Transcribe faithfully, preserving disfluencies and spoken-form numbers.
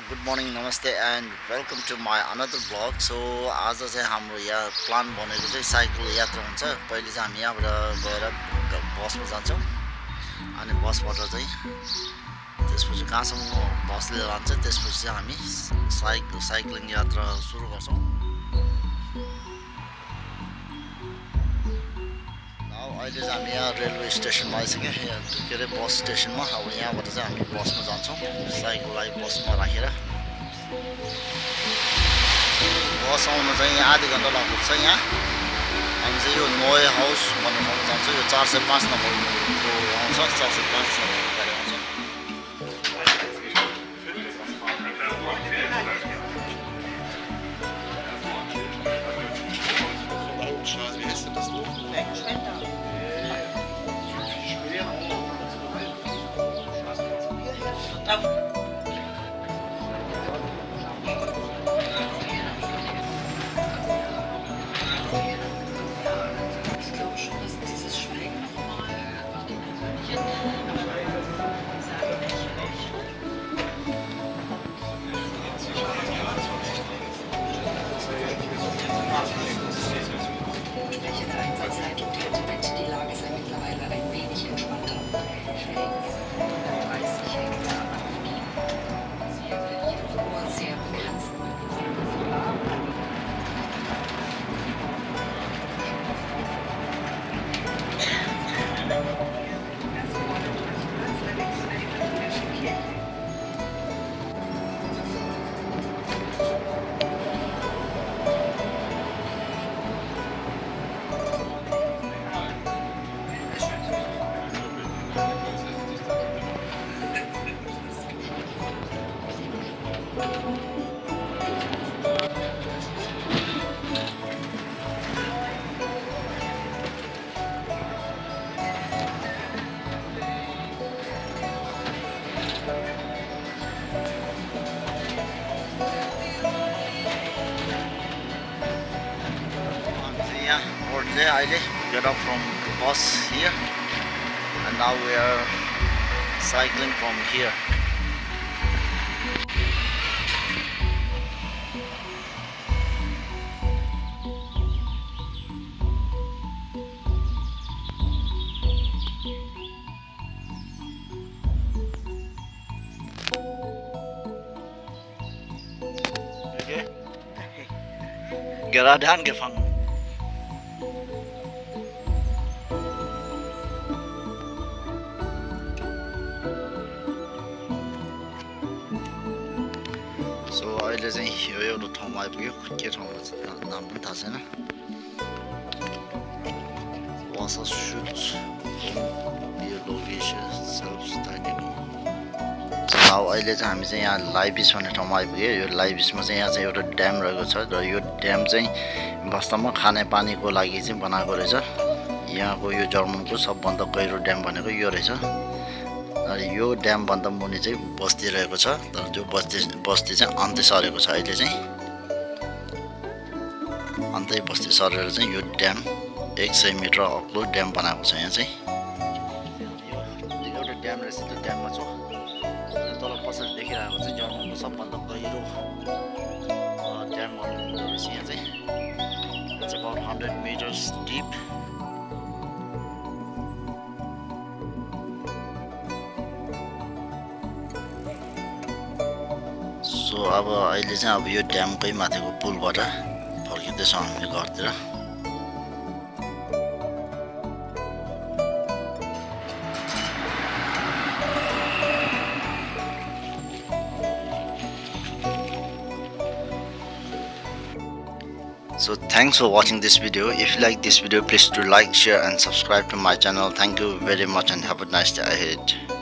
Good morning नमस्ते and welcome to my another blog. So आज चाहिँ हाम्रो यहाँ प्लान बनेको चाहिँ साइकल यात्रा हुन्छ। पहिले चाहिँ हामी यहाँबाट गएर बसमा जान्छौँ अनि बसबाट चाहिँ त्यसपछि कहाँसम्म बसले लान्छ, त्यसपछि चाहिँ हामी साइकल साइक्लिङ यात्रा सुरु गर्छौँ। अहिले चाहिँ हामी यहाँ रेलवे स्टेसनमा आइसक्यौँ, के अरे बस स्टेसनमा। अब यहाँबाट चाहिँ हामी बसमा जान्छौँ, साइकललाई बसमा राखेर। बस आउनु चाहिँ आधी घन्टा लाग्छ। यहाँ हामी चाहिँ यो नोए हाउस भन्ने ठाउँमा जान्छौँ। यो चार सय पाँच नम्बरको आउँछ, चार सय पाँच नम्बरको गाडी आउँछ। I get up from the bus here and now we are cycling from here. Okay. Gerade angefangen. अहिले चाहिँ यो एउटा ठाउँमा आइपुग्यो, के ठाउँमा नाम पनि थाहा छैन। वासा सुट्स लोकेसन सेल्फ स्टार्टिङ। अब अहिले चाहिँ हामी चाहिँ यहाँ लाइबिस भन्ने ठाउँमा आइपुग्यो। यो लाइबिसमा चाहिँ यहाँ चाहिँ एउटा ड्याम रहेको छ र यो ड्याम चाहिँ वास्तवमा खाने पानीको लागि चाहिँ बनाएको रहेछ। यहाँको यो जर्मनको सबभन्दा गहिरो ड्याम भनेको यो रहेछ। यो ड्यामभन्दा मुनि चाहिँ बस्ती रहेको छ, तर जो बस्ती बस्ती चाहिँ अन्त्य सरेको छ। अहिले चाहिँ अन्त्य बस्ती सरेर चाहिँ यो ड्याम एक सय मिटर अग्लो ड्याम बनाएको छ। यहाँ चाहिँ यो एउटा ड्याम रहेछ। त्यो ड्याममा छ तल पछाडि देखिरहेको चाहिँ जर्मनको सबभन्दा गहिरो ड्याम बनाएको रहेछ। यहाँ चाहिँ it's about hundred meters deep. So अब अहिले चाहिँ अब यो ड्यामकै माथिको पुलबाट फर्किँदैछौँ हामी घरतिर। So thanks for watching this video. If you like this video, please do like, share and subscribe to my channel. Thank you very much and have a nice day ahead.